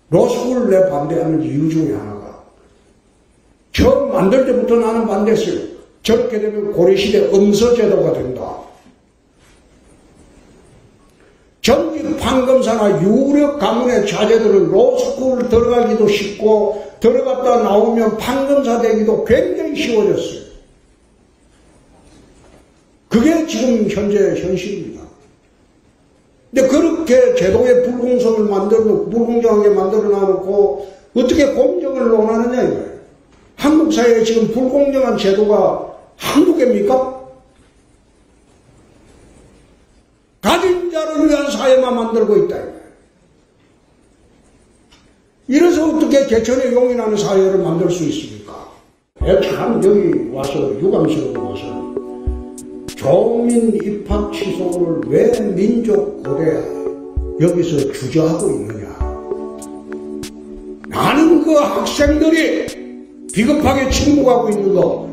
로스쿨을 내 반대하는 이유 중에 하나가 처음 만들 때부터 나는 반대했어요. 저렇게 되면 고려시대 음서제도가 된다. 전직 판검사나 유력 가문의 자제들은 로스쿨 들어가기도 쉽고 들어갔다 나오면 판검사 되기도 굉장히 쉬워졌어요. 그게 지금 현재 현실입니다. 근데 그렇게 제도의 불공정을 불공정하게 만들어 놔놓고 어떻게 공정을 논하느냐 이거예요. 한국 사회에 지금 불공정한 제도가 한두 개입니까? 가진 자를 위한 사회만 만들고 있다 이거예요. 이래서 어떻게 개천에 용인하는 사회를 만들 수 있습니까? 참 여기 와서 유감스러워 와서 교민 입학 취소를 왜 민족 고대 여기서 주저하고 있느냐. 나는 그 학생들이 비겁하게 침묵하고 있는 거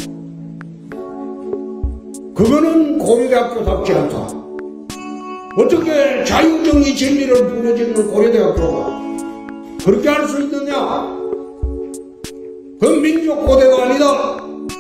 그거는 고려대학교답지 않다. 어떻게 자유정의 진리를 부르짖는 고려대학교가 그렇게 할 수 있느냐. 그 민족 고대가 아니다.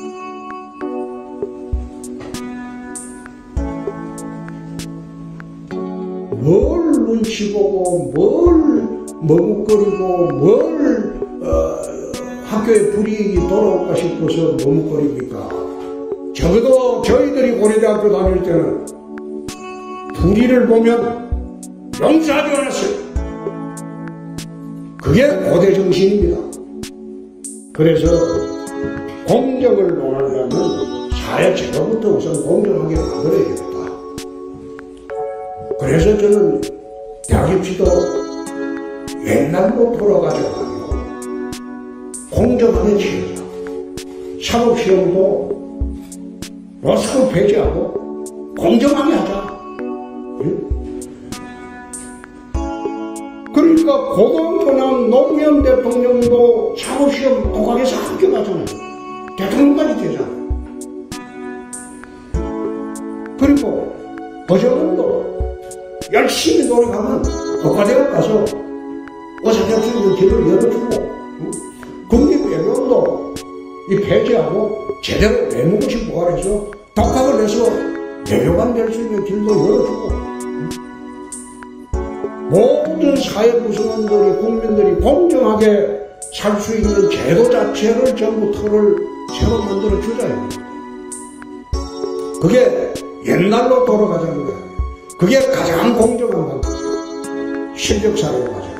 뭘 눈치 보고 뭘 머뭇거리고 뭘 학교에 불이익이 돌아올까 싶어서 머뭇거립니까? 적어도 저희들이 고려대학교 다닐 때는 불의를 보면 용서하지 않았어요. 그게 고대 정신입니다. 그래서 공정을 논하려면 사회 제도부터 우선 공정하게 만들어야 됩니다. 그래서 저는 대학입시도 옛날로 돌아가져가고 공정하게 치르자. 사법시험도 로스쿨 폐지하고 공정하게 하자. 그러니까 고등교나 노무현 대통령도 사법시험 독학해서 합격하잖아요. 대통령까지 되잖아요. 그리고 거저들도 열심히 노력하면 국가대학 가서 의사대학생들 길을 열어주고 국립외교원도 이 폐지하고 제대로 외무고시 부활해서 독학을 해서 외교관 될 수 있는 길도 열어주고 모든 사회 구성원들이 국민들이 공정하게 살 수 있는 제도 자체를 전부 틀을 새로 만들어 주자요. 그게 옛날로 돌아가자는 거야. 그게 가장 공정한 방법이에요. 실력사회로 가자.